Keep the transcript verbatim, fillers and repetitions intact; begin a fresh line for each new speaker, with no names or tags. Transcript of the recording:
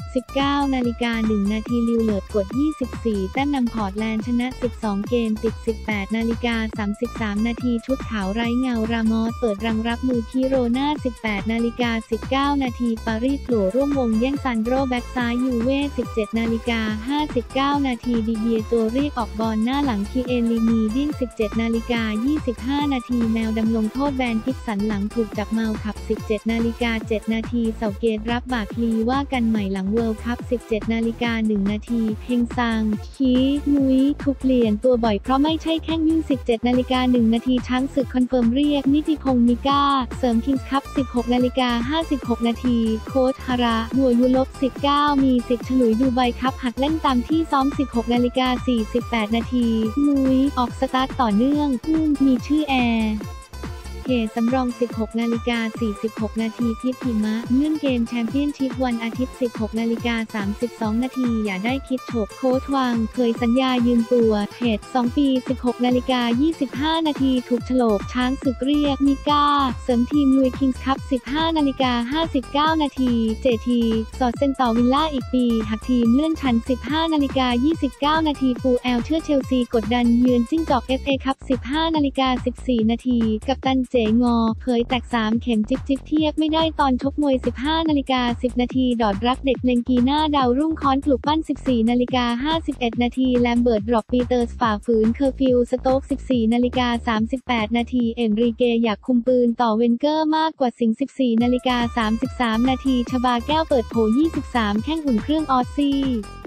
สิบเก้านาฬิกาหนึ่งนาทีลิวเลิร์ดกดยี่สิบสี่แต้มนำพอร์ตแลนด์ชนะสิบสองเกมติดสิบแปดนาฬิกาสามสิบสามนาทีชุดขาวไร้เงารามอสเปิดรังรับมือคิโรนาสิบแปดนาฬิกาสิบเก้านาทีปารีสโผล่ร่วมวงแย่งซันโดแบ็กซ้ายยูเว่สิบเจ็ดนาฬิกาห้าสิบเก้านาทีดิเบียตัวเรียกออกบอลหน้าหลังคีเอลินีดิ้นสิบเจ็ดนาฬิกายี่สิบห้านาทีแมวดำลงโทษแบนพิกสันหลังถูกจับเมาขับสิบเจ็ดนาฬิกาเจ็ดนาทีเสาเกตรับบากลีว่ากันใหม่หลังเวิลด์คัพสิบเจ็ดนาฬิกาหนึ่งนาทีเฮงซังคีนุ้ยถูกเปลี่ยนตัวบ่อยเพราะไม่ใช่แข้งยุ่งสิบเจ็ดนาฬิกาหนึ่งนาทีช้างศึกคอนเฟิร์มเรียกนิติพงษ์มิก้าเสริมคิงส์คัพสิบหกนาฬิกาห้าสิบหกนาทีโค้ชฮาระหัวยูลบสิบเก้ามีสิทธิ์ฉลุยดูไบคัพหัดเล่นตามที่ซ้อมสิบหกนาฬิกาสี่สิบแปดนาทีนุ้ยออกสตาร์ทต่อเนื่องอุ้มมีชื่อแอร์เขตสำรองสิบหกนาฬิกาสี่สิบหกนาทีพิษหิมะเลื่อนเกมแชมเปี้ยนชิพวันอาทิตย์สิบหกนาฬิกาสามสิบสองนาทีอย่าได้คิดโฉบโค้ชวังเคยสัญญายืมตัวเขตสองปีสิบหกนาฬิกายี่สิบห้านาทีถูกโฉลกช้างศึกเรียกมิก้าเสริมทีมลุยคิงส์คัพสิบห้านาฬิกาห้าสิบเก้านาทีเจทีสอดเซ็นต่อวิลล่าอีกปีหักทีมเลื่อนชั้นสิบห้านาฬิกายี่สิบเก้านาทีปูแอลเชื่อเชลซีกดดันเยือนจิ้งจอก เอฟ เอ คัพสิบห้านาฬิกาสิบสี่นาทีกัปตันเจ๋งอเผยแตกสามเข็มจิบจิบเทียบไม่ได้ตอนชกมวยสิบห้านาฬิกาสิบนาทีดอดรักเด็กเลงกีหน้าดาวรุ่งค้อนปลุกปั้นสิบสี่นาฬิกาห้าสิบเอ็ดนาทีแลมเบิร์ตดรอปปีเตอร์สฝ่าฝืนเคอร์ฟิวสโต๊กสิบสี่นาฬิกาสามสิบแปดนาทีเอ็นริเกอยากคุมปืนต่อเวนเกอร์มากกว่าสิงสิบสี่นาฬิกาสามสิบสามนาทีชบาแก้วเปิดโผยี่สิบสามแข้งอุ่นเครื่องออสซี่